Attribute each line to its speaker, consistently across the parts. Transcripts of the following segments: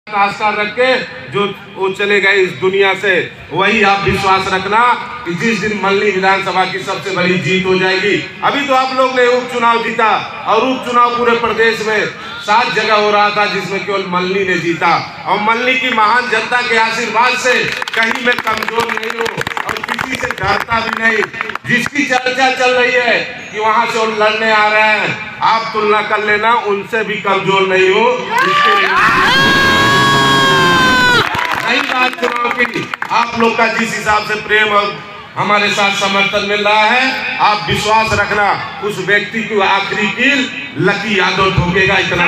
Speaker 1: आस्था रख के जो वो चले गए इस दुनिया से, वही आप विश्वास रखना कि जिस दिन मल्ली विधानसभा की सबसे बड़ी जीत हो जाएगी। अभी तो आप लोग ने उपचुनाव जीता और उपचुनाव पूरे प्रदेश में 7 जगह हो रहा था जिसमें केवल मल्ली ने जीता। और मल्ली की महान जनता के आशीर्वाद से कहीं मैं कमजोर नहीं हूँ और किसी से डरता भी नहीं। जिसकी चर्चा चल रही है कि वहां से वो लड़ने आ रहे हैं, आप तुलना कर लेना, उनसे भी कमजोर नहीं हो। नई बात चुनाव की, आप लोग का जिस हिसाब से प्रेम और हमारे साथ समर्थन मिल रहा है, आप विश्वास रखना उस व्यक्ति की आखिरी कील लकी यादव ठोकेगा, इतना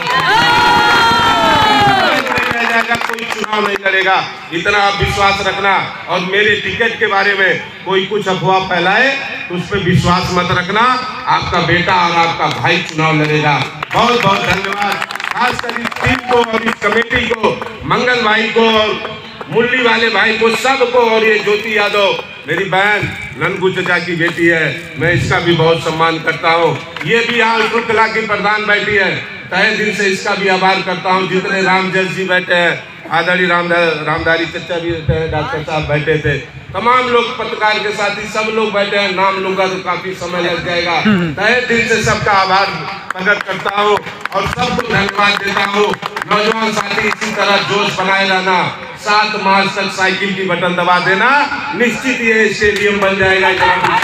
Speaker 1: जाएगा, कोई चुनाव नहीं लड़ेगा, इतना आप विश्वास रखना। और मेरे टिकट के बारे में कोई कुछ अफवाह फैलाए तो उस पर विश्वास मत रखना। आपका बेटा और आपका भाई चुनाव लड़ेगा। बहुत बहुत धन्यवाद खासकर इस टीम को और इस कमेटी को, मंगल भाई को और मुरली वाले भाई को, सबको। और ये ज्योति यादव मेरी बहन ननकू चचा की बेटी है, मैं इसका भी बहुत सम्मान करता हूँ। ये भी यहाँ शुल्क कला की प्रधान बैठी है, तहे दिल से इसका भी आभार करता हूँ। जितने रामजस जी बैठे हैं, आदरणीय रामधारी चचा भी बैठे हैं, डॉक्टर साहब बैठे थे, तमाम लोग पत्रकार के साथी सब लोग बैठे हैं। नाम लूंगा तो काफी समय लग जाएगा। तहे दिल से सबका आभार प्रकट करता हूँ और सबको धन्यवाद देता हूँ। नौजवान साथी इसी तरह जोश बनाए रहना, 7 मार्च तक साइकिल की बटन दबा देना, निश्चित ये स्टेडियम बन जाएगा।